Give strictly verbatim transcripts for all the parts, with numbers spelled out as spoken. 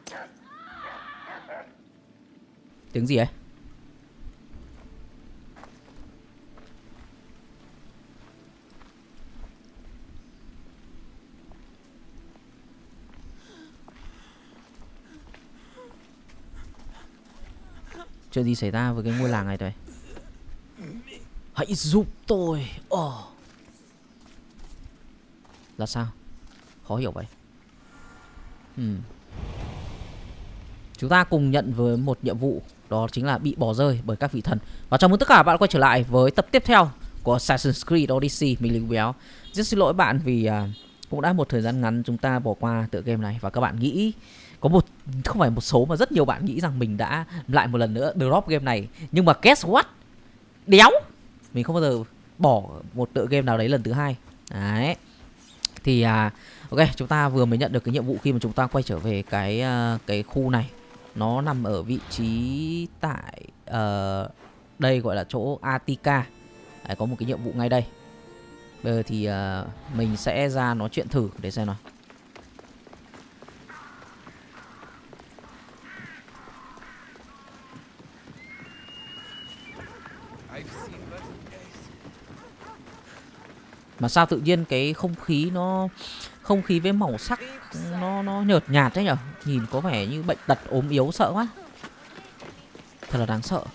Tiếng gì ấy? Chuyện gì xảy ra với cái ngôi làng này đây? Hãy giúp tôi. Oh. Là sao? Khó hiểu vậy. Hmm. Chúng ta cùng nhận với một nhiệm vụ, đó chính là bị bỏ rơi bởi các vị thần. Và chào mừng tất cả các bạn quay trở lại với tập tiếp theo của Assassin's Creed Odyssey. Mình Linh Béo. Rất xin lỗi bạn vì uh, cũng đã một thời gian ngắn chúng ta bỏ qua tựa game này. Và các bạn nghĩ, có một, không phải một số mà rất nhiều bạn nghĩ rằng mình đã lại một lần nữa drop game này. Nhưng mà guess what? Đéo, mình không bao giờ bỏ một tựa game nào đấy lần thứ hai. Đấy. Thì uh, ok, chúng ta vừa mới nhận được cái nhiệm vụ khi mà chúng ta quay trở về cái uh, cái khu này. Nó nằm ở vị trí tại uh, đây gọi là chỗ Attica. Đấy, có một cái nhiệm vụ ngay đây. Bây giờ thì uh, mình sẽ ra nói chuyện thử để xem nào. Mà sao tự nhiên cái không khí nó không khí với màu sắc nó nó nhợt nhạt đấy nhở? Nhìn có vẻ như bệnh tật ốm yếu sợ quá. Thật là đáng sợ.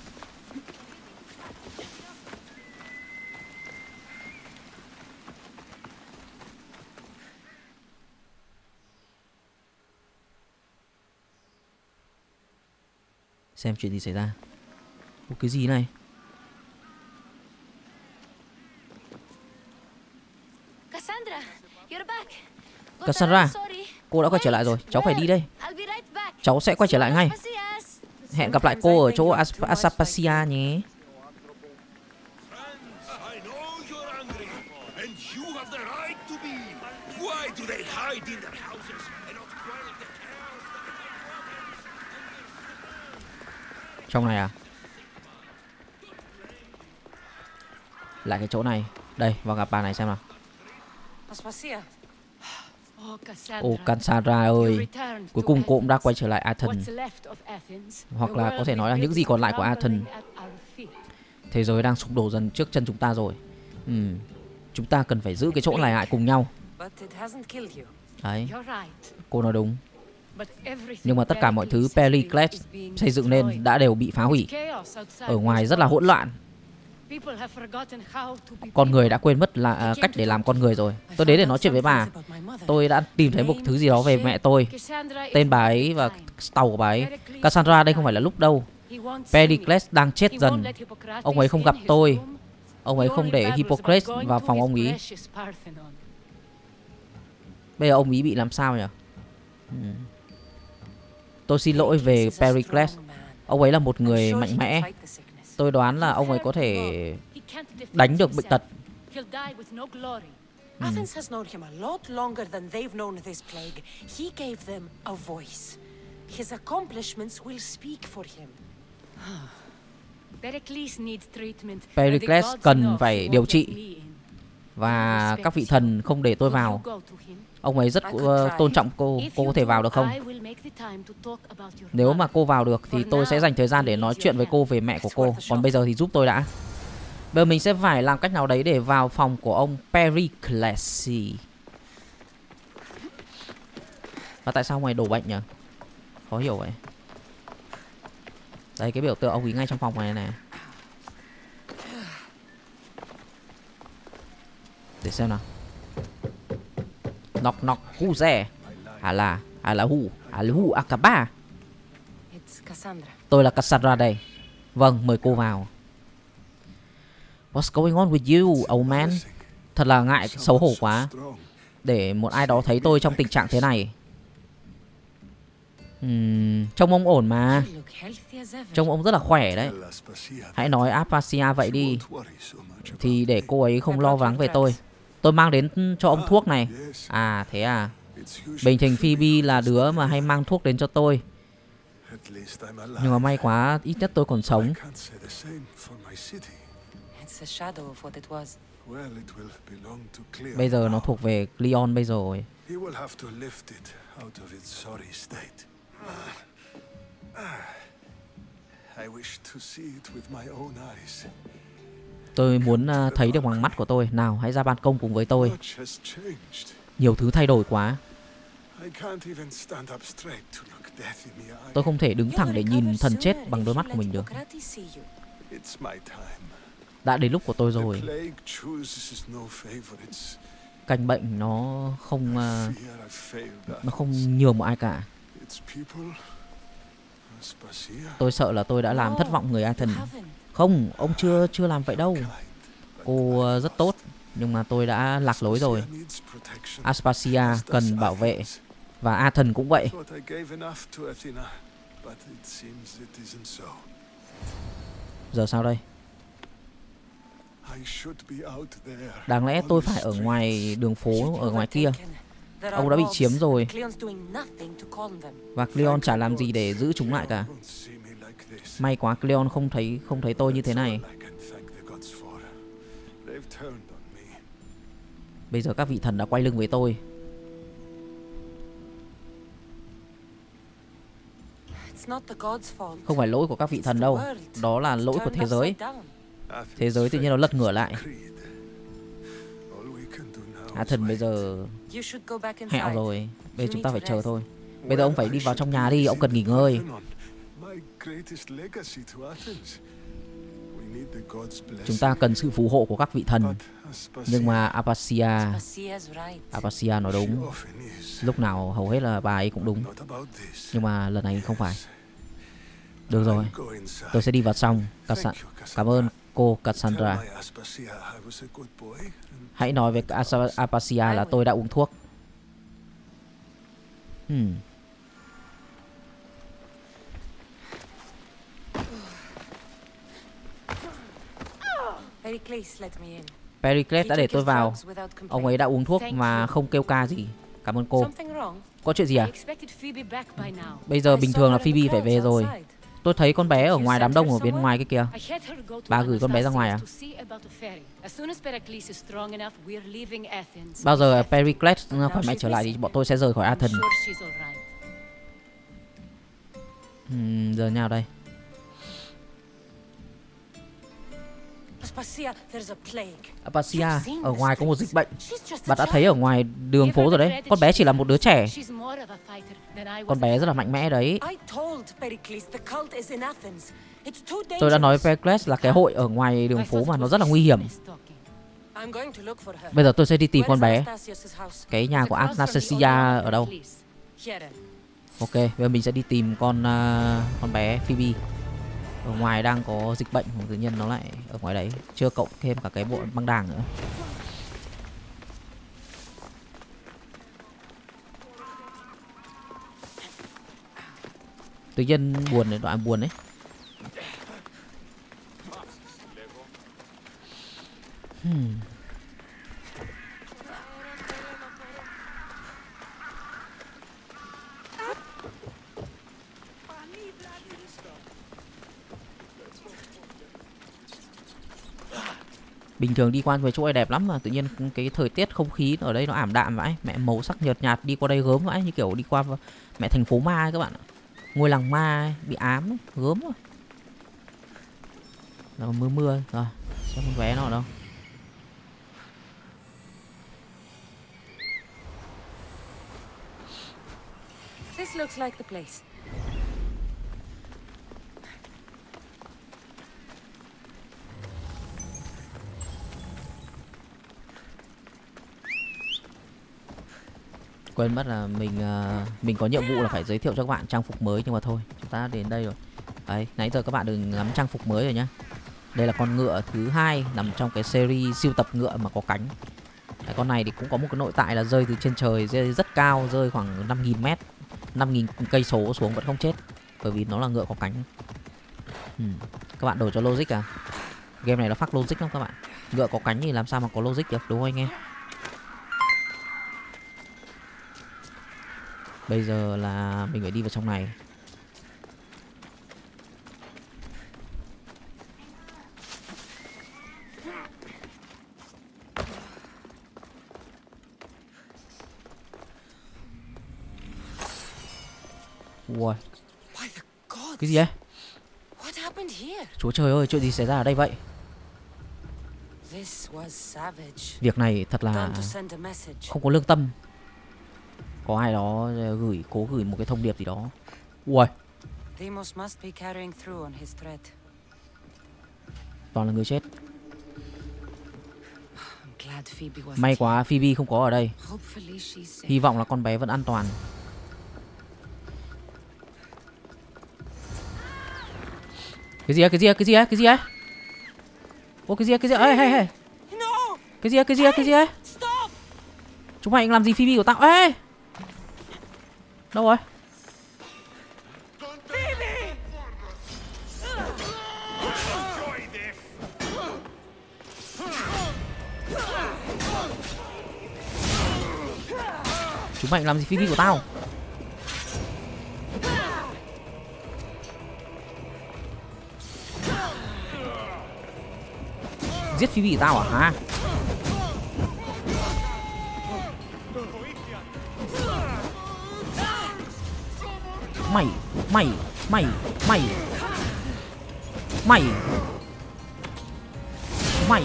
Xem chuyện gì xảy ra. Ủa, cái gì này? Cassandra, cô đã quay trở lại rồi. Cháu phải đi đây. Cháu sẽ quay trở lại ngay. Hẹn gặp lại cô ở chỗ As Aspasia nhé. Trong này à? Lại cái chỗ này. Đây, vào gặp bà này xem nào. Ồ, Cassandra ơi, cuối cùng cô cũng đã quay trở lại Athens. Hoặc là có thể nói là những gì còn lại của Athens. Thế giới đang sụp đổ dần trước chân chúng ta rồi. ừ. Chúng ta cần phải giữ cái chỗ này lại cùng nhau. Đấy, cô nói đúng. Nhưng mà tất cả mọi thứ Pericles xây dựng nên đã đều bị phá hủy. Ở ngoài rất là hỗn loạn. Con người đã quên mất là uh, cách để làm con người rồi. Tôi đến để nói chuyện với bà. Tôi đã tìm thấy một thứ gì đó về mẹ tôi. Tên bà ấy và tàu của bà ấy. Cassandra, đây không phải là lúc đâu. Pericles đang chết dần. Ông ấy không gặp tôi. Ông ấy không để Hippocrates vào phòng ông ấy. Bây giờ ông ấy bị làm sao nhỉ? hmm. Tôi xin lỗi về Pericles. Ông ấy là một người mạnh mẽ. Tôi đoán là ông ấy có thể đánh được bệnh tật. Athens has known him a lot longer than they've known this plague. He gave them a voice. His accomplishments will speak for him. Pericles cần phải điều trị. Và các vị thần không để tôi vào. Ông ấy rất uh, tôn trọng cô. Cô có thể vào được không? Nếu mà cô vào được thì tôi sẽ dành thời gian để nói chuyện với cô về mẹ của cô. Còn bây giờ thì giúp tôi đã. Bây giờ mình sẽ phải làm cách nào đấy để vào phòng của ông Pericles. Và tại sao ông ấy đổ bệnh nhỉ? Khó hiểu vậy. Đây, cái biểu tượng ông ấy ngay trong phòng này này. Để xem nào. Knock knock, who's there? À là, à là who? À là who? Akaba. Tôi là Cassandra đây. Vâng, mời cô vào. What's going on with you, old man? Thật là ngại, xấu hổ quá. Để một ai đó thấy tôi trong tình trạng thế này. uhm, Trông ông ổn mà. Trông ông rất là khỏe đấy. Hãy nói Aspasia vậy đi. Thì để cô ấy không lo lắng về tôi. Tôi mang đến cho ông thuốc này. À thế à. Bình thường Phoebe là đứa mà hay mang thuốc đến cho tôi. Nhưng mà may quá, ít nhất tôi còn sống. Bây giờ nó thuộc về Cleon bây giờ rồi. Tôi muốn uh, thấy được bằng mắt của tôi. Nào, hãy ra ban công cùng với tôi. Nhiều thứ thay đổi quá. Tôi không thể đứng thẳng để nhìn thần chết bằng đôi mắt của mình được. Đã đến lúc của tôi rồi. Căn bệnh nó không uh, nó không nhường một ai cả. Tôi sợ là tôi đã làm thất vọng người Athens. Không, ông chưa chưa làm vậy đâu. Cô uh, rất tốt, nhưng mà tôi đã lạc lối rồi. Aspasia cần bảo vệ, và Athens cũng vậy. Giờ sao đây? Đáng lẽ tôi phải ở ngoài đường phố, ở ngoài kia. Ông đã bị chiếm rồi, và Cleon chả làm gì để giữ chúng lại cả. May quá Cleon không thấy không thấy tôi như thế này. Bây giờ các vị thần đã quay lưng với tôi. Không phải lỗi của các vị thần đâu, đó là lỗi của thế giới. Thế giới tự nhiên nó lật ngửa lại. Athens bây giờ hẹo rồi. Bây giờ chúng ta phải chờ thôi. Bây giờ ông phải đi vào trong nhà đi, ông cần nghỉ ngơi. Chúng ta cần sự phù hộ của các vị thần. Nhưng mà Aspasia Aspasia nói đúng. Lúc nào hầu hết là bà ấy cũng đúng. Nhưng mà lần này không phải. Được rồi, tôi sẽ đi vào trong. Cảm ơn cô Cassandra. Hãy nói với Aspasia là tôi đã uống thuốc. Hmm. Pericles đã để tôi vào. Ông ấy đã uống thuốc mà không kêu ca gì. Cảm ơn cô. Có chuyện gì à? Bây giờ bình thường là Phoebe phải về rồi. Tôi thấy con bé ở ngoài đám đông ở bên ngoài cái kia. Bà gửi con bé ra ngoài à? Bao giờ Pericles khỏe mạnh trở lại thì bọn tôi sẽ rời khỏi Athens. Hmm, giờ nào đây? Aspasia, ở ngoài có một dịch bệnh. Bạn đã thấy ở ngoài đường phố rồi đấy. Con bé chỉ là một đứa trẻ. Con bé rất là mạnh mẽ đấy. Tôi đã nói với Pericles là cái hội ở ngoài đường phố mà nó rất là nguy hiểm. Bây giờ tôi sẽ đi tìm con bé. Cái nhà của Anastasia ở đâu? Ok, bây giờ mình sẽ đi tìm con uh, con bé Phoebe. Ở ngoài đang có dịch bệnh, tự nhiên nó lại ở ngoài đấy. Chưa cộng thêm cả cái bộ băng đảng nữa. Tự nhiên buồn đấy, đoạn buồn đấy. Hmm. Bình thường đi qua về chỗ này đẹp lắm mà tự nhiên cái thời tiết không khí ở đây nó ảm đạm vãi. Mẹ màu sắc nhợt nhạt, đi qua đây gớm vãi, như kiểu đi qua mẹ thành phố ma ấy các bạn ạ. Ngôi làng ma ấy, bị ám ấy, gớm rồi. Rồi mưa mưa rồi, xem con vé nó ở đâu. This looks like the place. Quên mất là mình uh, mình có nhiệm vụ là phải giới thiệu cho các bạn trang phục mới, nhưng mà thôi, chúng ta đến đây rồi. Đấy, nãy giờ các bạn đừng ngắm trang phục mới rồi nhá. Đây là con ngựa thứ hai nằm trong cái series siêu tập ngựa mà có cánh. Đấy, con này thì cũng có một cái nội tại là rơi từ trên trời, rơi rất cao, rơi khoảng năm nghìn mét, năm nghìn cây số xuống vẫn không chết, bởi vì nó là ngựa có cánh. Hmm. Các bạn đổi cho logic à? Game này nó phát logic lắm các bạn. Ngựa có cánh thì làm sao mà có logic được, đúng không anh em? Bây giờ là mình phải đi vào trong này. Wow. Cái gì vậy? happened here? Chúa trời ơi, chuyện gì xảy ra ở đây vậy? This was savage. Việc này thật là Time to send a message. không có lương tâm. Có ai đó gửi cố gửi một cái thông điệp gì đó. Ui, Deimos must be carrying through on his threat. toàn là người chết. I'm glad Phoebe was May quá Phoebe không có ở đây. Hopefully she's safe. Hy vọng là con bé vẫn an toàn. Cái gì á, cái gì á, cái gì á, cái gì á? Ô, cái gì á, cái gì á, ê, ê, ê. No! Cái gì á, cái gì á, cái gì á? Stop! Chúng mày làm gì Phoebe của tao? Ê! Đâu rồi? Phoebe! Chúng mày làm gì Phoebe của tao? Giết Phoebe của tao à hả? Mày, mày, mày, mày, mày, mày,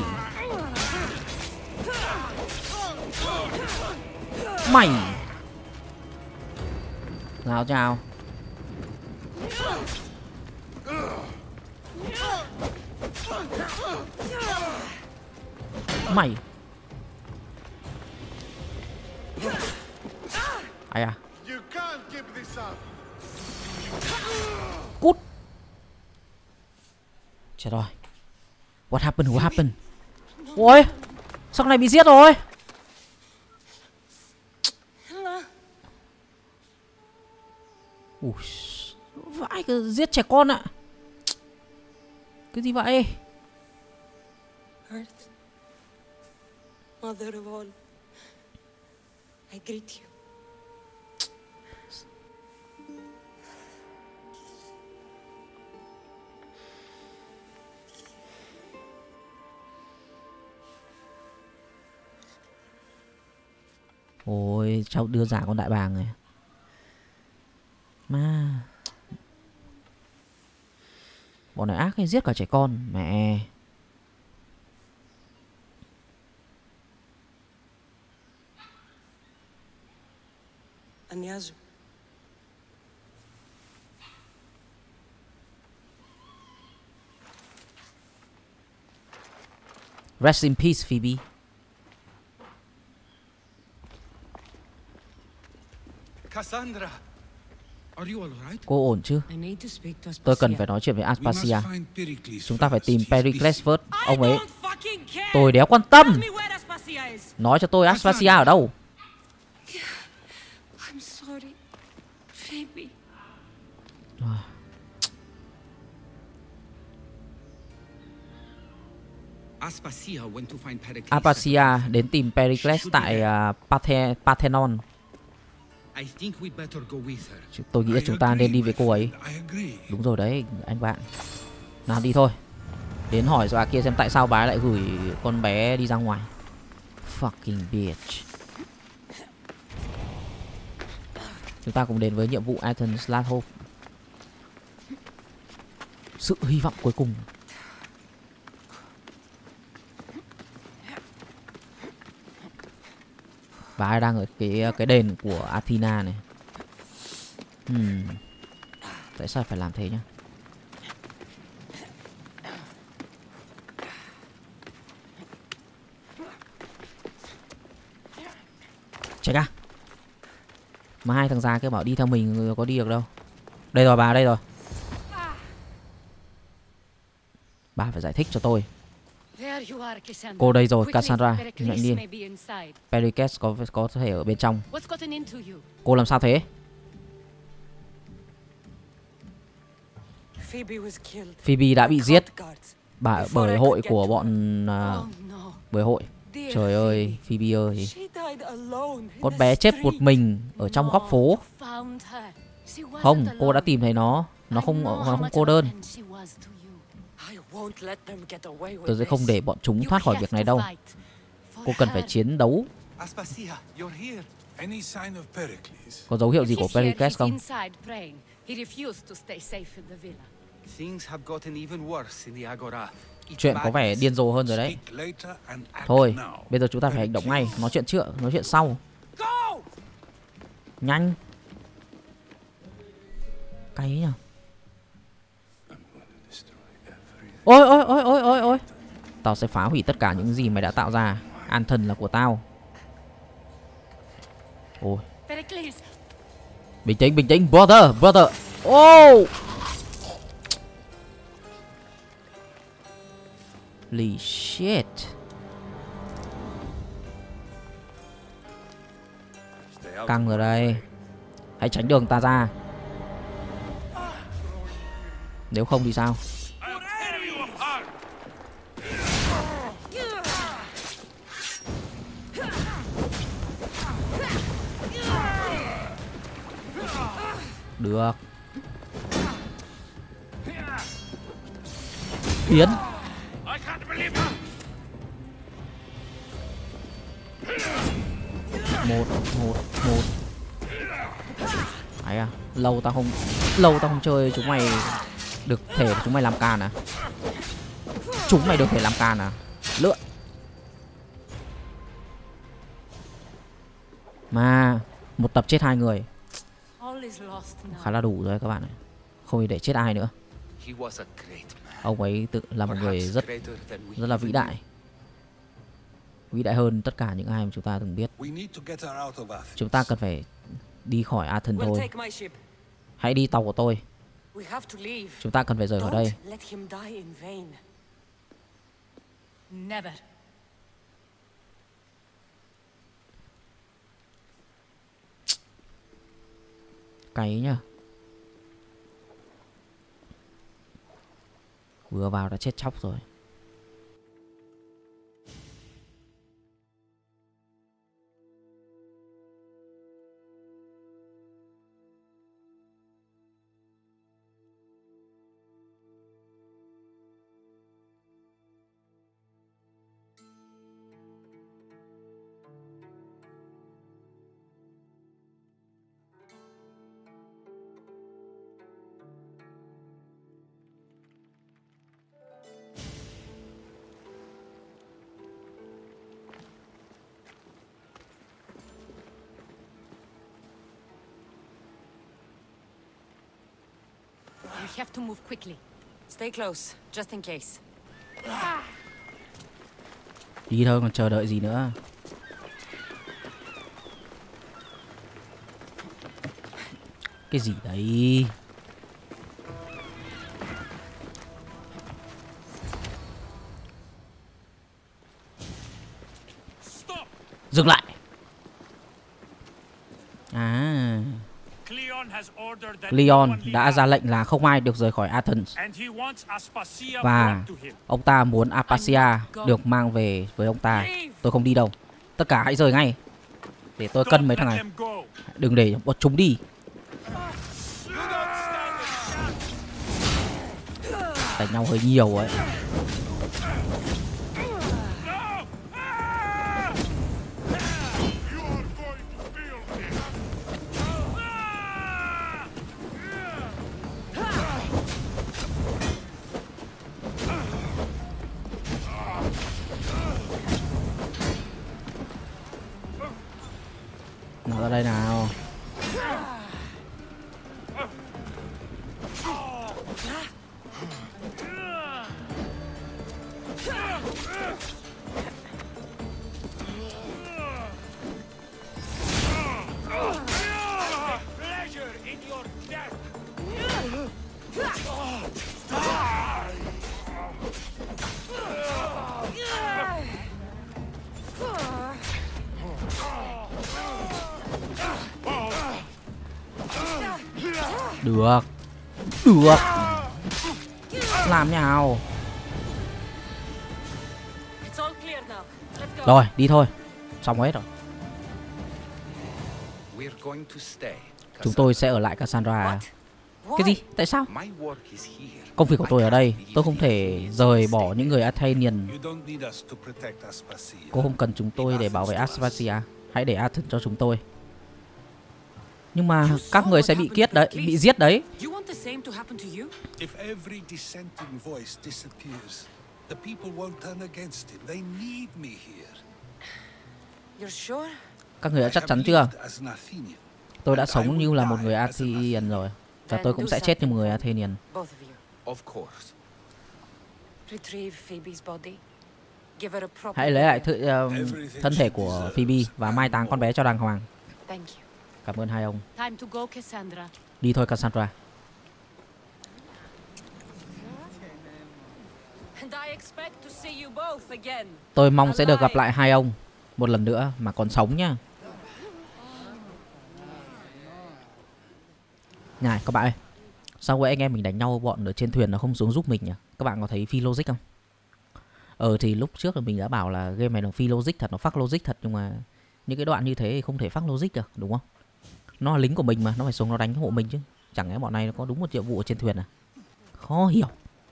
mày. Nào chào. Mày. Ai à? Cút. Chết rồi. What happened? What happened? Ôi, sao con này bị giết rồi? Ui, vãi, cứ giết trẻ con ạ. Cái gì vậy? Earth, mother of all, I greet you. Ôi, cháu đưa giả con đại bàng này. Mà bọn này ác hay giết cả trẻ con. Mẹ. Anyazu. Rest in peace, Phoebe. Cassandra, are you all right? Cô ổn chứ? I need to speak to Tôi cần Aspasia. phải nói chuyện với We must Aspasia. find Pericles Chúng ta phải first. tìm He's Pericles busy. first. I Ông ấy. don't fucking care. Tôi đéo quan tâm. Tell me where Aspasia is. Nói cho tôi Aspasia ở đâu. I'm sorry, Phoebe. Aspasia went to find Pericles. Aspasia đến tìm Pericles tại uh, Parthe Parthenon. I think we'd better go with her. Tôi nghĩ là chúng ta nên đi với cô ấy. I agree. Đúng rồi đấy, anh bạn. Nào đi thôi. Đến hỏi bà kia xem tại sao bà ấy lại gửi con bé đi ra ngoài. Fucking bitch. Chúng ta cùng đến với nhiệm vụ Athens Last Hope. Sự hy vọng cuối cùng. Và ai đang ở cái cái đền của Athena này. Hmm. Tại sao phải làm thế nhá? Chạy ra. Mà hai thằng già kia bảo đi theo mình có đi được đâu. Đây rồi bà, đây rồi. Bà phải giải thích cho tôi. There you are, Cassandra. Cô đây rồi, Quickly, Cassandra. Pericles Nhanh đi. may be inside. Pericles có có thể ở bên trong. What's gotten into you? Cô làm sao thế? Phoebe was killed. Phoebe đã bị giết Guards. bà bởi hội của bọn uh, Oh no. bởi hội. Dear Trời ơi, Phoebe. Phoebe ơi. She died alone in Con the bé chết một street. mình ở trong góc phố. No, you found her. She wasn't Không, cô đã alone. tìm thấy nó. Nó I không know nó how không much cô of a đơn. friend she was to you. I won't let them get away with Tôi sẽ không this. để bọn chúng You thoát khỏi have việc này to đâu. fight for Cô cần phải her. chiến đấu. Aspasia, you're here. Any sign of Pericles? Có dấu hiệu gì If của he's here, Pericles he's không? inside praying. He refused to stay safe in the villa. Things have gotten even worse in the Agora. Chuyện có vẻ điên rồ hơn rồi đấy. Thôi, bây giờ chúng ta phải hành động ngay. Nói chuyện trước, nói chuyện sau. Nhanh. Cay nhỉ. Ôi ôi ôi ôi ôi ôi. Tao sẽ phá hủy tất cả những gì mày đã tạo ra. An thần là của tao. Ôi. Bình tĩnh, bình tĩnh, brother, brother. Oh. Holy shit. Căng rồi đây. Hãy tránh đường ta ra. Nếu không thì sao? Được. Tiến. Một, một, một. Ấy à, lâu tao không, lâu tao không chơi chúng mày được thể chúng mày làm can à? Chúng mày được thể làm can à? Lượn. Mà một tập chết hai người khá là đủ rồi các bạn ạ. Không để chết ai nữa. Ông ấy tự là một người rất rất là vĩ đại, vĩ đại hơn tất cả những ai mà chúng ta từng biết. Chúng ta cần phải đi khỏi Athens thôi. Hãy đi tàu của tôi. Chúng ta cần phải rời khỏi đây. Cay nhá. Vừa vào đã chết chóc rồi. You have to move quickly. Stay close, just in case. Đi thôi, còn chờ đợi gì nữa? Cái gì đấy? Dừng lại. À, Leon đã ra lệnh là không ai được rời khỏi Athens. Và ông ta muốn Aspasia được mang về với ông ta. Tôi không đi đâu. Tất cả hãy rời ngay. Để tôi cân mấy thằng này. Đừng để bọn chúng đi. Đánh nhau hơi nhiều ấy. Nào ra đây nào. Được. Được. Làm nào. Rồi, đi thôi. Xong hết rồi. Chúng tôi sẽ ở lại Cassandra. Cái gì? Tại sao? Công việc của tôi ở đây. Tôi không thể rời bỏ những người Athenian. Cô không cần chúng tôi để bảo vệ Aspasia. Hãy để Athens cho chúng tôi. Nhưng mà các người sẽ bị kiết đấy, bị giết đấy. You want the same to happen to you? If every dissenting voice disappears, the people won't turn against him. They need me here. You're sure? Các người đã chắc chắn chưa? Tôi đã sống như là một người Athenian rồi. Và tôi cũng sẽ chết như một người Athenian. Both of you. Of course. Retrieve Phoebe's body. Give her a proper Hãy lấy lại burial. thự, uh, thân thể của Phoebe và mai táng con bé cho đàng hoàng. Thank you. Cảm ơn hai ông. Time to go, Cassandra. Đi thôi Cassandra. And I expect to see you both again. Tôi mong sẽ được gặp lại hai ông một lần nữa mà còn sống nhá. Này các bạn ơi, sao vậy anh em mình đánh nhau bọn ở trên thuyền nó không xuống giúp mình nhỉ? Các bạn có thấy phi logic không? Ờ thì lúc trước là mình đã bảo là game này nó phi logic thật, nó fuck logic thật, nhưng mà những cái đoạn như thế thì không thể fuck logic được, đúng không? Nó là lính của mình mà, nó phải xuống nó đánh hộ mình chứ. Chẳng lẽ bọn này nó có đúng một nhiệm vụ ở trên thuyền à? Khó hiểu.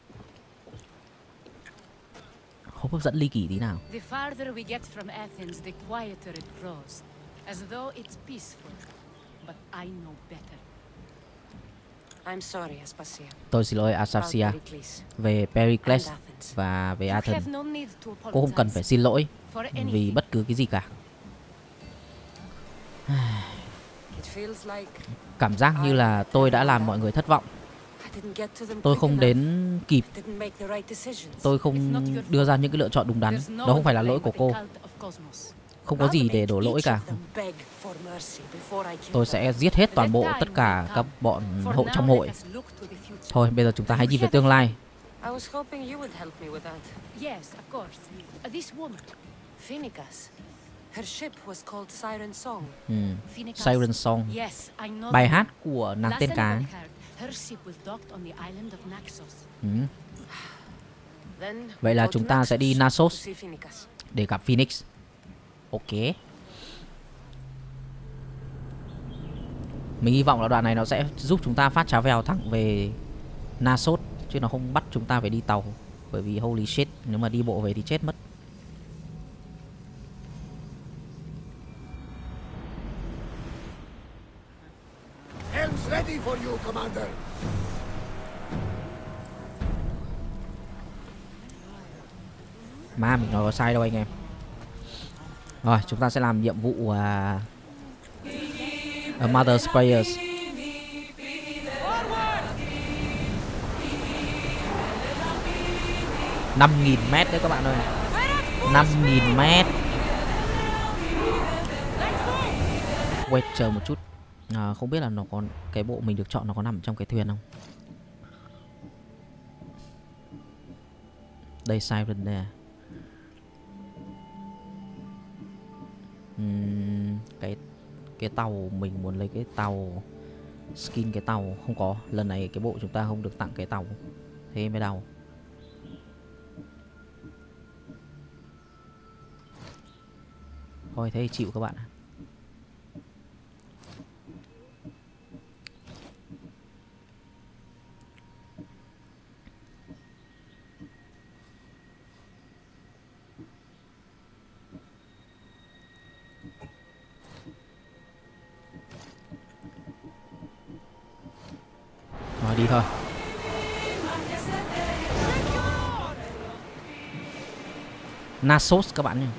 Không hấp dẫn ly kỳ tí nào. The farther we get from Athens, the quieter it grows, as though it's peaceful. But I know better. I'm sorry, Aspasia. Tôi xin lỗi Aspasia về Pericles và về Athens. Cô không cần phải xin lỗi vì bất cứ cái gì cả. Cảm giác như là tôi đã làm mọi người thất vọng. Tôi không đến kịp. Tôi không đưa ra những cái lựa chọn đúng đắn. Đó không phải là lỗi của cô. Không có gì để đổ lỗi cả. Tôi sẽ giết hết toàn bộ tất cả các bọn hậu trong hội. Thôi bây giờ chúng ta hãy nhìn về tương lai. Hmm. Siren Song. Bài hát của nàng tên cá. Hmm. Vậy là chúng ta sẽ đi Naxos để gặp Phoenix. Ok. Mình hy vọng là đoạn này nó sẽ giúp chúng ta phát trá vèo thẳng về Naxos, chứ nó không bắt chúng ta phải đi tàu. Bởi vì holy shit, nếu mà đi bộ về thì chết mất. Ready for you, Commander. Mà mình nói có sai đâu anh em. Rồi chúng ta sẽ làm nhiệm vụ uh, uh, Mother's Prayers. Năm nghìn mét đấy các bạn ơi. Năm nghìn mét. Wait chờ một chút. À, không biết là nó còn cái bộ mình được chọn nó có nằm trong cái thuyền không. Đây Siren đây à. uhm, Cái cái tàu mình muốn lấy cái tàu skin cái tàu không có. Lần này cái bộ chúng ta không được tặng cái tàu. Thế mới đau. Thôi thế thì chịu các bạn. Rồi đi thôi. Naxos các bạn nhé.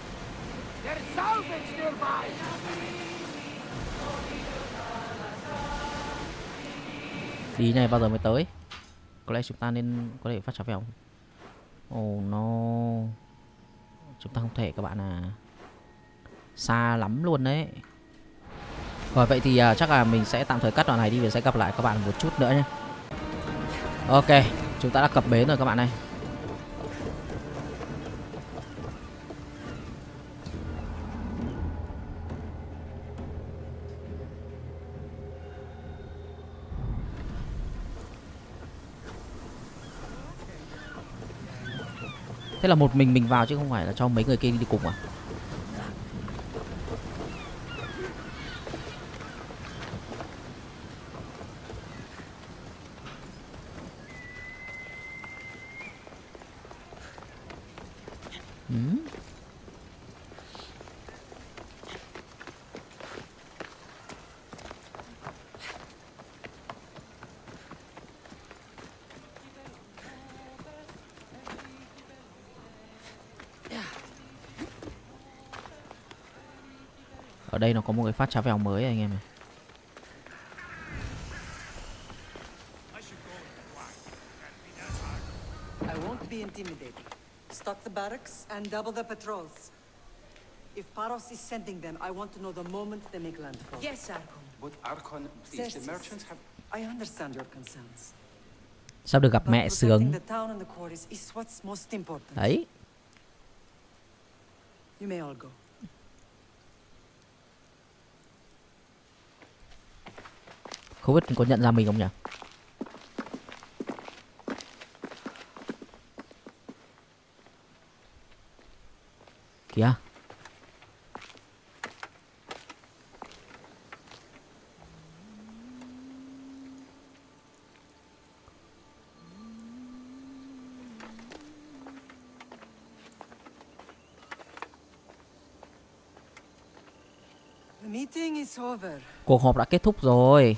Đi này bao giờ mới tới. Có lẽ chúng ta nên có thể phát trả vèo. Oh no. Chúng ta không thể các bạn à. Xa lắm luôn đấy. Rồi vậy thì uh, chắc là mình sẽ tạm thời cắt đoạn này đi và sẽ gặp lại các bạn một chút nữa nhé. Ok, chúng ta đã cập bến rồi các bạn ơi. Thế là một mình mình vào chứ không phải là cho mấy người kia đi cùng à? Hmm? Ở đây nó có một cái phát chá vèo mới anh em này. I won't be intimidated. Stock the barracks and double the patrols. If Paros is sending them, I want to know the moment they make landfall. Yes, Archon. But Archon, please, the Xerxes, merchants have... I understand your concerns. Sắp được gặp But mẹ protecting sướng. the town and the quarries is what's most important. Đấy. You may all go. Không biết có nhận ra mình không nhỉ? Kìa. The meeting is over. Cuộc họp đã kết thúc rồi.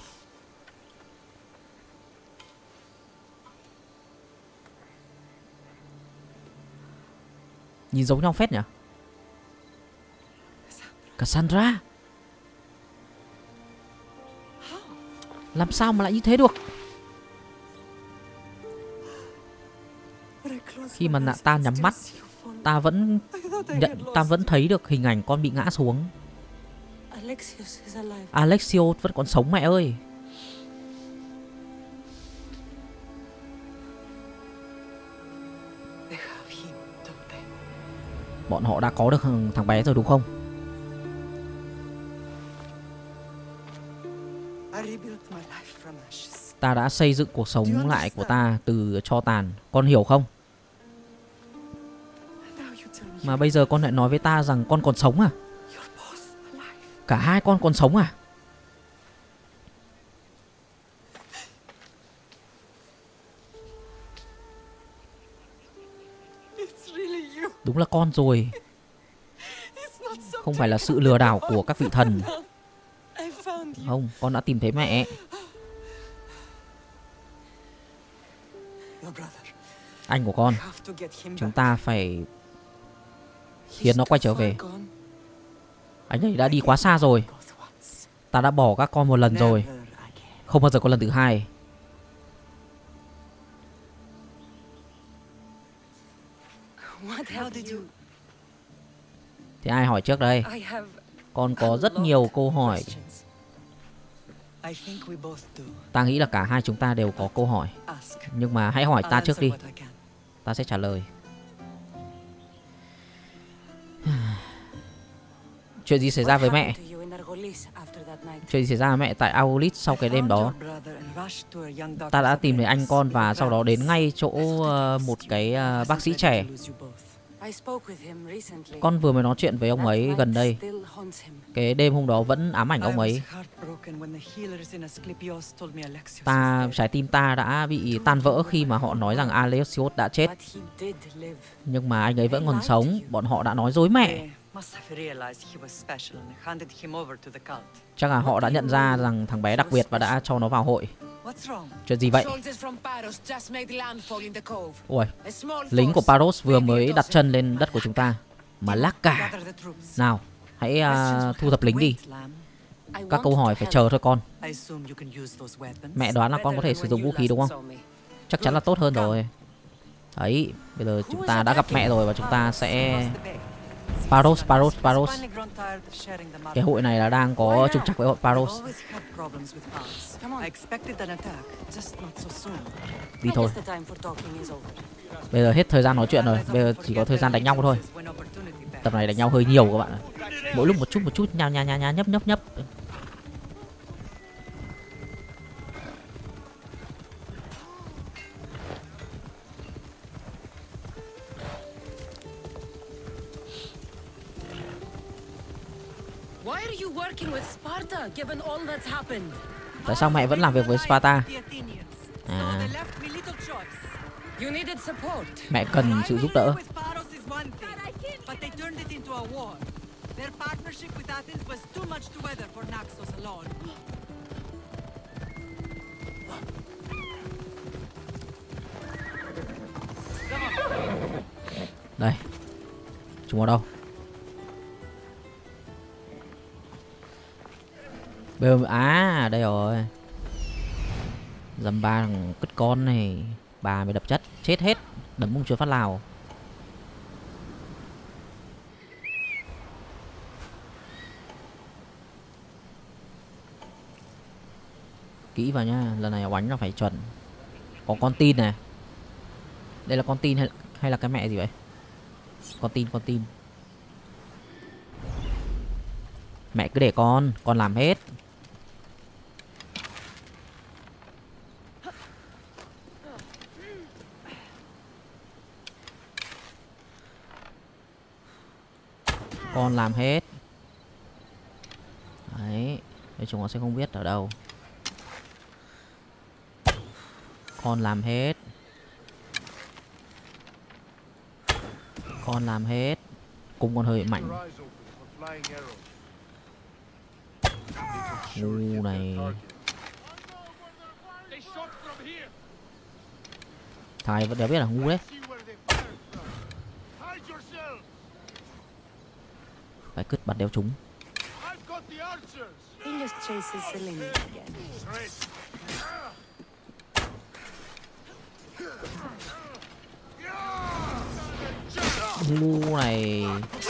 Nhìn giống nhau phết nhỉ? Cassandra. Làm sao mà lại như thế được? Khi mà nạ ta nhắm mắt, ta vẫn nhận, ta vẫn thấy được hình ảnh con bị ngã xuống. Alexios is alive. Alexio vẫn còn sống mẹ ơi. They have him, don't they? Bọn họ đã có được thằng bé rồi đúng không? I rebuilt my life from ashes. Ta đã xây dựng cuộc sống lại của ta từ tro tàn. Con hiểu không? Now you tell me Mà bây giờ con lại nói với ta rằng con còn sống à? you're both alive. Cả hai con còn sống à? It's really you. Đúng là con rồi. It's not some Không phải là sự lừa đảo của các vị thần. I found you. Không, con đã tìm thấy mẹ. Your brother. Anh của con. I have to get him Chúng back. ta phải He's khiến nó quay too trở far về. gone. Anh ấy đã đi quá xa rồi. Both once. Ta đã bỏ các con một lần rồi. Never again. Không bao giờ có lần thứ hai. What How have did you? you? Thì ai hỏi trước đây? I have Con có a rất lot nhiều of câu hỏi. questions. I think we both do. Ta nghĩ là cả hai chúng ta đều có câu hỏi. Ask. Nhưng mà hãy hỏi I'll ta trước answer đi. what I can. Ta sẽ trả lời. Chuyện gì xảy ra What với mẹ? happened to you in Argolis after that night? Chuyện gì xảy ra với mẹ tại Aulis sau cái đêm đó? Ta đã tìm thấy anh con và sau đó đến ngay chỗ uh, một cái uh, bác sĩ trẻ. I spoke with him recently. Con vừa mới nói chuyện với ông That ấy night gần đây. still haunts him. Cái đêm hôm đó vẫn ám ảnh ông ấy. Ta, trái tim ta đã bị tan vỡ khi mà họ nói rằng Alexios đã chết. But he did live. Nhưng mà anh ấy vẫn còn sống. Bọn họ đã nói dối mẹ. Chắc là họ đã nhận ra rằng thằng bé đặc biệt và đã cho nó vào hội. Chuyện gì vậy? Soldiers from Paros just made landfall in the cove. Ui, A small lính của force, Paros vừa maybe a mới đặt dozen. chân lên đất của chúng ta. Mà lác cả. Nào, hãy uh, thu thập lính đi. I Các want câu hỏi to phải help. chờ thôi con. Mẹ Mẹ đoán là con có thể sử dụng vũ khí đúng không? Chắc chắn là tốt hơn rồi. Đấy, bây giờ chúng ta đã gặp mẹ rồi và chúng ta sẽ... Paros, Paros, Paros. Cái hội này là đang có trục trặc với hội Paros. Đi thôi. I guess the time for talking is over. Bây giờ hết thời gian nói chuyện rồi. Bây giờ chỉ có thời gian đánh nhau thôi. Tập này đánh nhau hơi nhiều các bạn ạ. Mỗi lúc một chút một chút, nha nha nha nha, nhấp nhấp nhấp. Why are you working with Sparta given all that's happened? Tại sao mẹ vẫn làm việc với Sparta? À, You needed support. mẹ cần sự giúp đỡ. Đây. Chúng ở đâu? Bơm à, đây rồi. Dầm ba thằng cứt con này, bà mới đập chất, chết hết, đấm mông chúa phát lào. Kỹ vào nhá, lần này oánh nó phải chuẩn. Có con tin này. Đây là con tin hay, hay là cái mẹ gì vậy? Con tin, con tin. Mẹ cứ để con, con làm hết. Con làm hết. Đấy, đây chúng nó sẽ không biết ở đâu. Con làm hết. Con làm hết. Cung con hơi mạnh. Ngu này. Thầy vẫn đều biết là ngu đấy. Phải cứt bắn đeo chúng. Ngu này.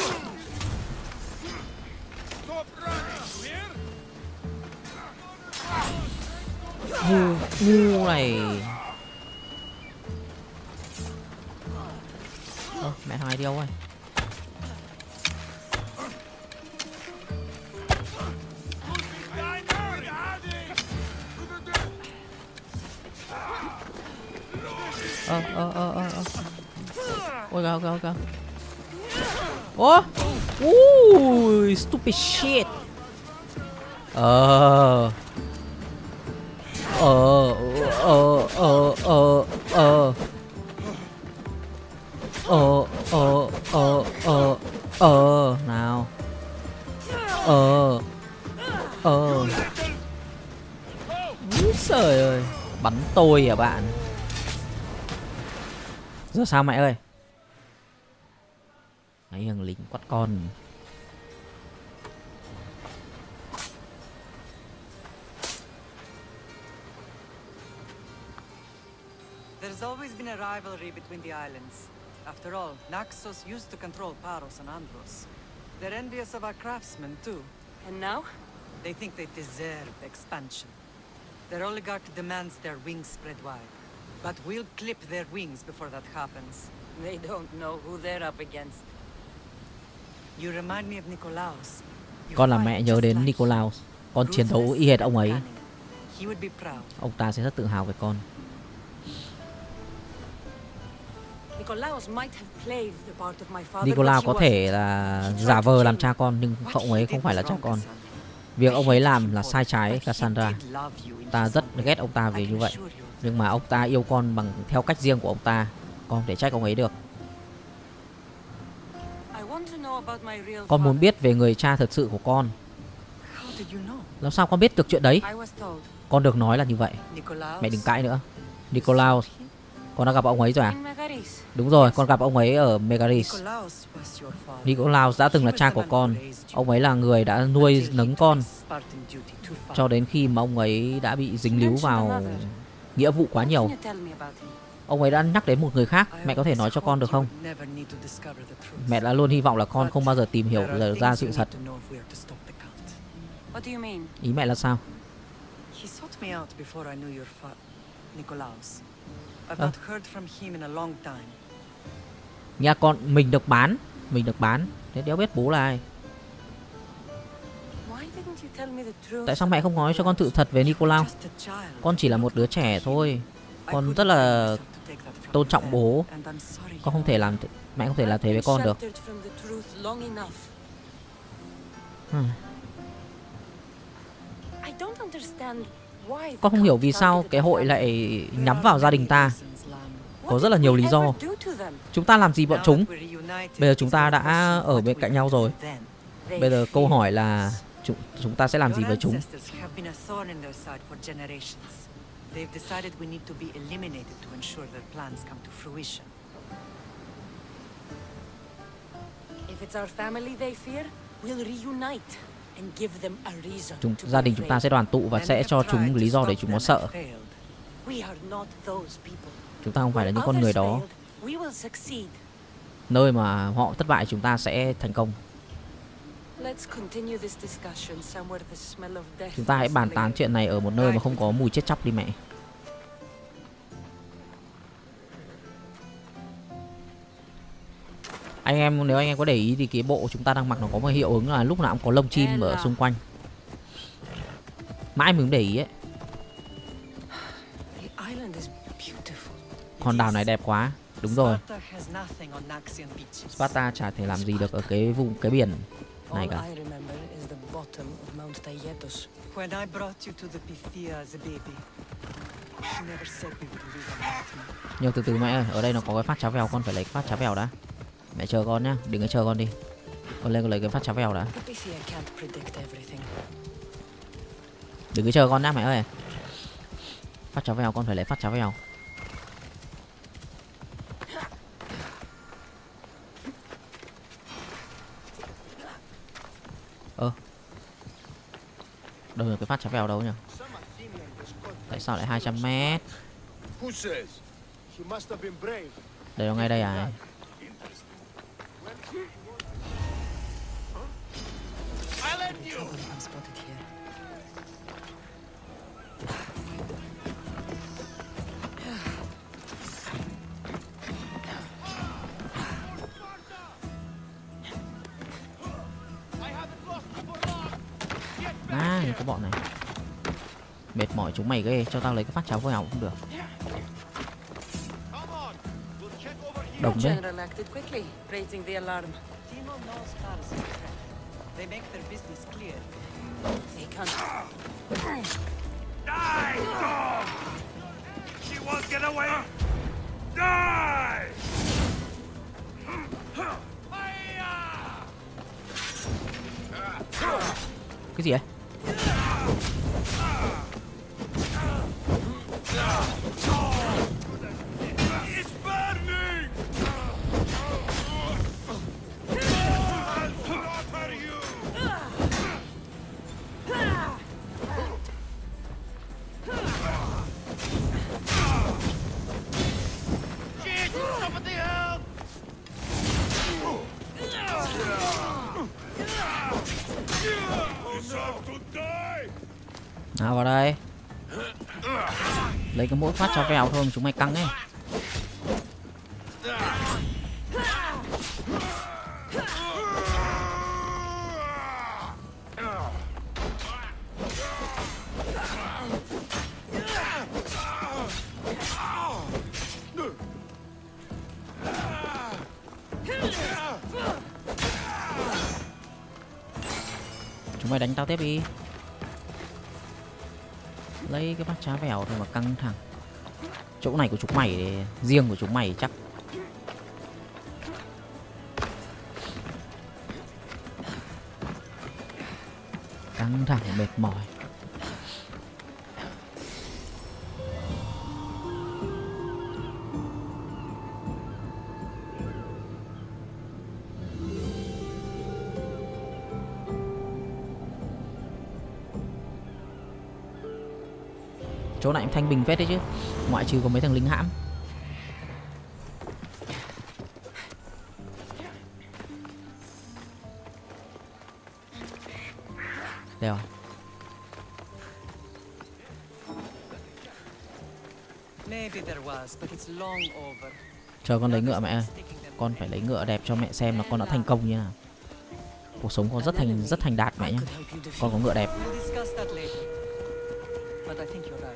Ngu, ngu này. Ơ, mẹ thằng này đi đâu rồi? Ơ, ơ, ơ, ơ, ơ. Ôi kìa, kìa, kìa. Ủa? Ui, stupid shit. Ờ. Ờ, ờ, ờ, ờ, ờ. Ờ, ờ, ờ, ờ, ờ, nào. Ờ. Ờ. Úi giời ơi. Bắn tôi à bạn. Giờ sao mẹ ơi? Mấy thằng lính quắt con. There's always been a rivalry between the islands. After all, Naxos used to control Paros and Andros. They're envious of our craftsmen too. And now? They think they deserve expansion. Their oligarch demands their wings spread wide. But we'll clip their wings before that happens. They don't know who they're up against. You remind me of Nikolaos. You Con là fight mẹ nhớ just đến like Nikolaos. Con chiến đấu ruthless y hệt ông ấy. and cunning. He would be proud. Ông ta sẽ rất tự hào về con. Nikolaos might have played the part of my father, Nikolaos but có he thể wasn't. là He tried giả to vờ kill làm me. cha con, nhưng What ông he ấy did không phải là was cha wrong, con. Cassandra. Việc ông ấy I hate làm him là for sai it, trái, but he Cassandra. did love you in Ta his rất own way. ghét ông ta I vì can như vậy. assure you of Nhưng that. mà ông ta yêu con bằng theo cách riêng của ông ta. Con không thể trách ông ấy được. I want to know about my real Con muốn father. biết về người cha thật sự của con. How did you know? Làm sao con biết được chuyện đấy? I was told. Con được nói là như vậy. Nikolaos? Mẹ đừng cãi nữa. Nikolaos, con đã gặp ông ấy rồi à? In Megaris. Đúng rồi, con gặp ông ấy ở Megaris. Nikolaos was your father. Nikolaos đã từng là cha của con. Ông ấy là người đã nuôi nấng con cho đến khi mà ông ấy đã bị dính líu vào nghĩa vụ quá What nhiều. can you tell me about him? Ông ấy đã nhắc đến một người khác. Mẹ có thể nói cho con được không? Mẹ đã luôn hy vọng là con không bao giờ tìm hiểu giờ ra sự thật. What do you mean? Ý mẹ là sao? He sought me out before I knew your father, Nikolaos. I've Ờ. not heard from him in a long time. Nhà con mình được bán, mình được bán. Thế đéo biết bố là ai. Why didn't you tell me the truth? Tại sao mẹ không nói cho con sự thật về Nikolaos? Just a child. Con chỉ là một đứa trẻ thôi. I Con couldn't rất là bring myself to take that from tôn you trọng then, bố. and I'm sorry Con không you thể know. làm th- mẹ không thể làm I've thế với been con được. sheltered from the truth long enough. Hmm. I don't understand why the Con không hiểu cult vì sao targeted cái the hội family. lại There nhắm are vào gia đình many ta. reasons, Lam. Có What rất là did nhiều we lý do. ever do to them? Chúng ta làm gì bọn Now chúng? that we're reunited, Bây giờ chúng it's ta the đã question ở what bên we cạnh will nhau do rồi. then. They Bây giờ câu fear hỏi là chúng, chúng ta sẽ làm gì Your với chúng? ancestors have been a thorn in their side for generations. They've decided we need to be eliminated to ensure their plans come to fruition. If it's our family they fear, we'll reunite. and give them a reason Chúng, to gia be đình chúng ta afraid. sẽ đoàn tụ và Many sẽ have cho tried chúng to lý do stop để chúng them có and sợ. failed. We are not those people. Chúng ta không phải là Where những con người others đó. failed, we will succeed. Nơi mà họ thất bại chúng ta sẽ thành công. Let's continue this discussion somewhere the smell of death Chúng ta hãy is bàn tán lingering. chuyện này ở một nơi mà không có mùi chết chóc đi mẹ. Anh em nếu anh em có để ý thì cái bộ chúng ta đang mặc nó có một hiệu ứng là lúc nào cũng có lông chim ở xung quanh. Mãi mình cũng để ý ấy. The island is beautiful. Hòn đảo này đẹp quá. Đúng rồi. Sparta has nothing on Naxian beaches. Sparta chả thể làm gì được ở cái vùng cái biển này All cả. I remember is the bottom of Mount Taygetus. When I brought you to the Pythia as a baby, she never said we would live on mountain. Nhưng từ từ mẹ ơi, ở đây nó có cái phát cháo vèo, con phải lấy cái phát cháo vèo đã. Mẹ chờ con nhá, đừng có chờ con đi. Con lên con lấy cái phát cháo vèo đã. The Pythia can't predict everything. Đừng có chờ con nhá mẹ ơi. Phát cháo vèo, con phải lấy phát cháo vèo. Ơ đâu rồi cái phát cháo vèo đâu nhỉ? Tại sao lại hai trăm mét? Đây nó ngay đây à? Trouble unspotted here. À, cái bọn này mệt mỏi chúng mày ghê, cho tao lấy cái phát cháo vèo cũng được. Đồng đấy. General acted quickly, raising the alarm. Timo knows Tarzan. They make their business clear. They can't. Die, dog! She won't get away! Die! Cái gì ấy? It's burning! Slaughter you! Shit! Somebody help! Deserve to die! Nào vào đây. Lấy cái mỗi phát cháo vèo thôi mà chúng mày căng ấy. Chúng mày đánh tao tiếp đi. Lấy cái bát cháo vèo thôi mà căng thẳng. Chỗ này của chúng mày thì riêng của chúng mày chắc. Căng thẳng mệt mỏi. Chỗ này cũng thanh bình phết đấy chứ, ngoại trừ có mấy thằng lính hãm. Đèo. Maybe there was, but it's long over. Chờ con lấy ngựa mẹ ơi. Con phải lấy ngựa đẹp cho mẹ xem là con đã thành công như nào. Cuộc sống con rất thành rất thành đạt mẹ nhá. Con có ngựa đẹp. We'll discuss that later. But I think you're right.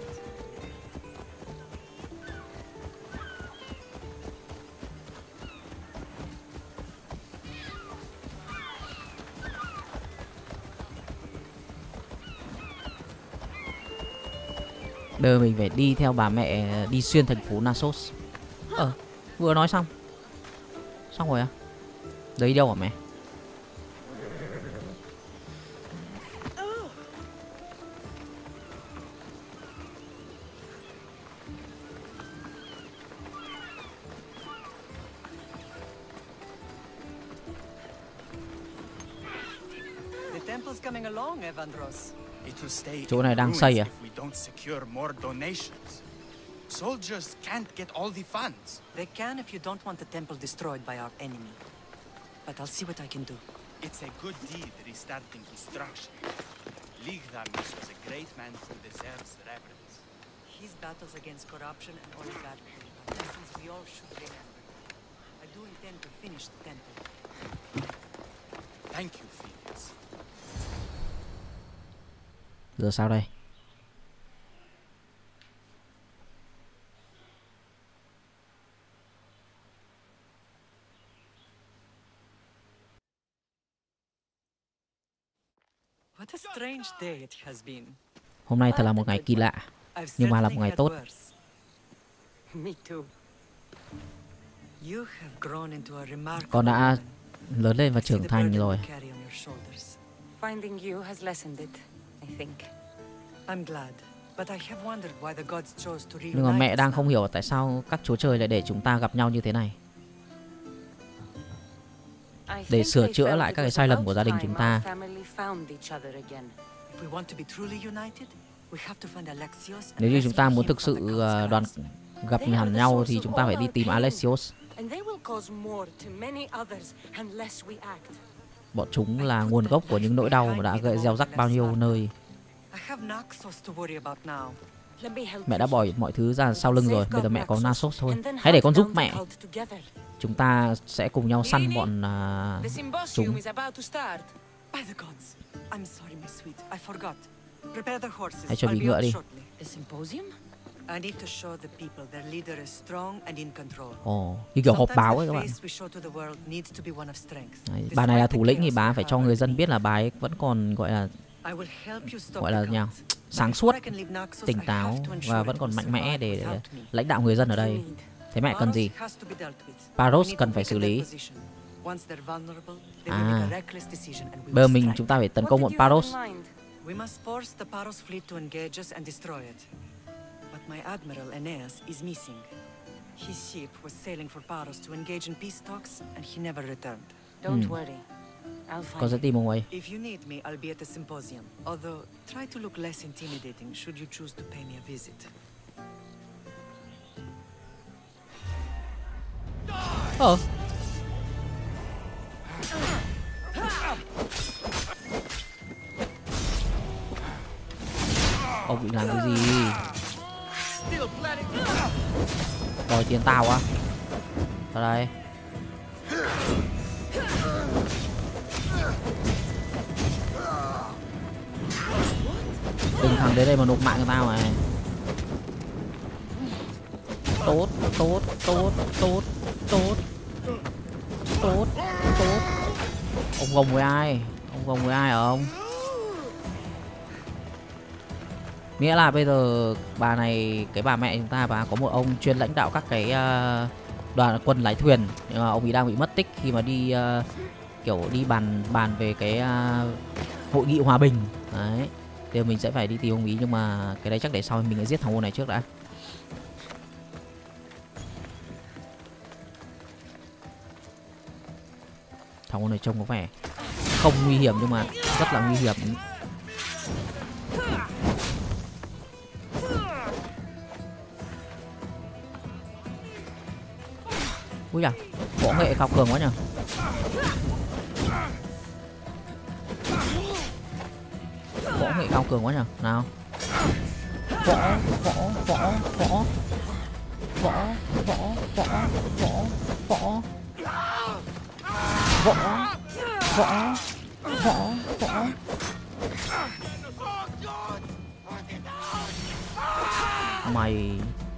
Bây mình phải đi theo bà mẹ đi xuyên thành phố Naxos. Ờ, vừa nói xong. Xong rồi à? Đấy đâu hả mẹ? The temple's coming along, Evandros. It will stay Chỗ in này đang ruins xây à? if we don't secure more donations. Soldiers can't get all the funds. They can if you don't want the temple destroyed by our enemy. But I'll see what I can do. It's a good deed restarting construction. Ligdamis was a great man who deserves reverence. His battles against corruption and oligarchy are lessons we all should remember. I do intend to finish the temple. Thank you, Felix. Giờ sao đây? What a strange day it has been. Hôm nay thật là một ngày kỳ lạ, I've nhưng mà là một certainly ngày had tốt. worse. Me too. You have grown into a remarkable Con đã woman. lớn lên và I see trưởng the thành burden rồi. you carry on your shoulders. Finding you has lessened it, I think. I'm glad, but I have wondered why the gods chose to Nhưng mà reunite mẹ us đang now. không hiểu tại sao các chúa trời lại để chúng ta gặp nhau như thế này. I Để think sửa they chữa felt lại it các cái was sai lầm about của gia đình time chúng our ta. family found each other again. If we want to be truly united, we have to find Alexios and Nếu như chúng ta rescue muốn him thực from sự the gods' ờ, đoàn grasp. gặp hẳn nhau thì chúng ta phải đi tìm Alexios. And they will cause more to many others unless we act. Bọn chúng là nguồn gốc của những nỗi đau mà đã gây gieo rắc bao nhiêu nơi. I have Naxos to worry about now. Let me help Mẹ đã you. bỏ mọi thứ ra sau lưng rồi, bây giờ mẹ có Naxos thôi. And then Hãy để hunt con giúp down mẹ. the cult together. Chúng ta sẽ cùng nhau săn bọn à, The symposium chúng. is about to start. By the gods. I'm sorry, my sweet. I forgot. Prepare the horses. Hãy chuẩn I'll bị be ngựa up đi. shortly. The symposium? I need to show the people their leader is strong and in control. Ồ, như kiểu họp Sometimes báo the ấy các bạn. face we show to the world needs to be one of strength. Đấy, bà này là Despite thủ the lĩnh thì chaos bà and phải cho power người dân beneath. biết là bà ấy vẫn còn gọi là I will help you stop gọi the là cult. nhau But sáng before suốt, I can leave Naxos, tỉnh I táo have to ensure và it vẫn còn will mạnh mẽ survive để without me. lãnh đạo người dân ở What do đây. you need? Thế mẹ cần gì? Paros has to be dealt with. Paros We need cần to phải weaken xử their lý. position. Once they're vulnerable, they will À, make a reckless decision and we bây giờ will mình strike. chúng ta phải tấn What công did bọn you have Paros. in mind? We must force the Paros fleet to engage us and destroy it. But my admiral Aeneas is missing. His ship was sailing for Paros to engage in peace talks, and he never returned. Don't Hmm. worry. I'll Con find sẽ him. tìm ông ấy. If you need me, I'll be at the symposium. Although, try to look less intimidating should you choose to pay me a visit. Ờ. Ông định làm cái gì? Đòi tiền tao á? Vào đây. Đừng thằng đến đây mà nộp mạng cho tao này. Tốt, tốt, tốt, tốt, tốt, tốt, tốt. Ông gồng với ai? Ông gồng với ai hả ông? Nghĩa là bây giờ bà này, cái bà mẹ chúng ta, bà có một ông chuyên lãnh đạo các cái uh, đoàn quân lái thuyền, nhưng mà ông ấy đang bị mất tích khi mà đi uh, kiểu đi bàn bàn về cái uh, hội nghị hòa bình. Đấy, thì mình sẽ phải đi tìm ông ấy, nhưng mà cái đấy chắc để sau mình sẽ giết thằng ô này trước đã. Thằng ô này trông có vẻ không nguy hiểm nhưng mà rất là nguy hiểm. Ui da, võ nghệ cao cường quá nhỉ. Võ nghệ cao cường quá nhỉ. Nào. Võ, võ, võ, võ. Võ, võ, võ, võ, võ. Võ, võ, võ, võ. Mày.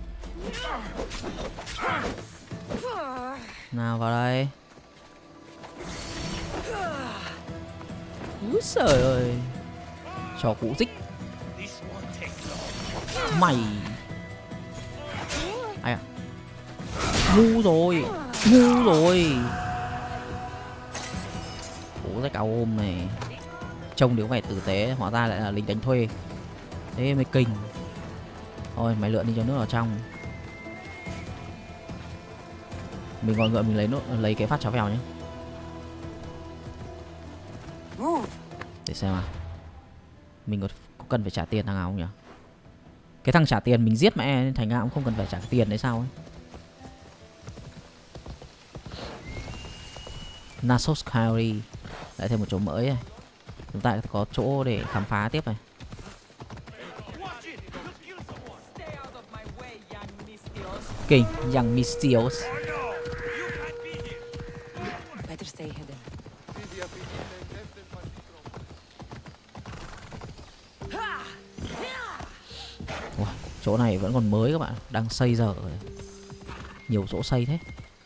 Nào vào đây. Úi giời ơi. Trò cũ dích. Mày. Ai à? Ngu rồi. Ngu rồi. Cũ rách áo ôm này. Trông thì có vẻ tử tế, hóa ra lại là lính đánh thuê. Thế mới kinh. Thôi mày lượn đi cho nước vào trong. Mình còn ngựa mình lấy nốt lấy cái phát cháo vèo nhé. Move. Để xem nào. Mình có, có cần phải trả tiền thằng nào không nhỉ? Cái thằng trả tiền mình giết mẹ nên thành ra cũng không cần phải trả tiền đấy sao ấy. Nasos Kairi. Lại thêm một chỗ mới này. Chúng ta có chỗ để khám phá tiếp này. Kinh, young Mistios. Better stay hidden. Wow, chỗ này vẫn còn mới các bạn, đang xây dở rồi. Nhiều chỗ xây thế.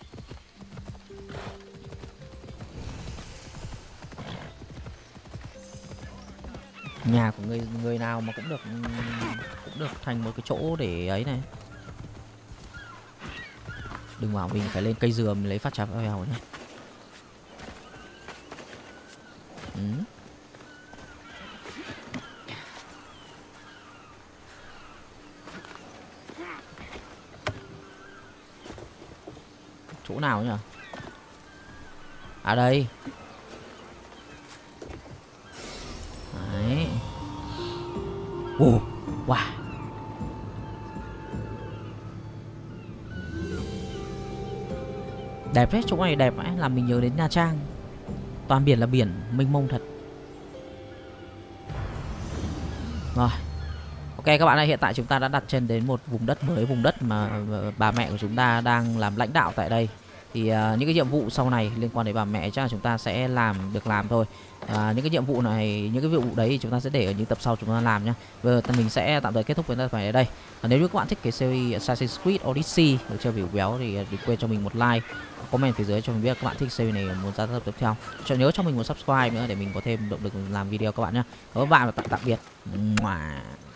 Nhà của người người nào mà cũng được cũng được thành một cái chỗ để ấy này. Đừng bảo mình phải lên cây dừa mình lấy phát trà vào nhé. Ừ. Chỗ nào nhỉ? À đây. Đấy. Ồ, wow. Đẹp đấy, chỗ này đẹp ấy, làm mình nhớ đến Nha Trang. Toàn biển là biển, mênh mông thật. Rồi. Ok các bạn ơi, hiện tại chúng ta đã đặt chân đến một vùng đất mới, vùng đất mà bà mẹ của chúng ta đang làm lãnh đạo tại đây. Thì uh, những cái nhiệm vụ sau này liên quan đến bà mẹ chắc là chúng ta sẽ làm được làm thôi. Uh, những cái nhiệm vụ này, những cái nhiệm vụ đấy thì chúng ta sẽ để ở những tập sau chúng ta làm nhé. Bây giờ mình sẽ tạm thời kết thúc với tập này ở đây. Uh, nếu như các bạn thích cái series Assassin's Creed Odyssey được chơi biểu béo thì đừng quên cho mình một like, comment phía dưới cho mình biết các bạn thích series này muốn ra tập tiếp theo. Cho nhớ cho mình một subscribe nữa để mình có thêm động lực làm video các bạn nhé. Các bạn và tạm tạm biệt. Mwah.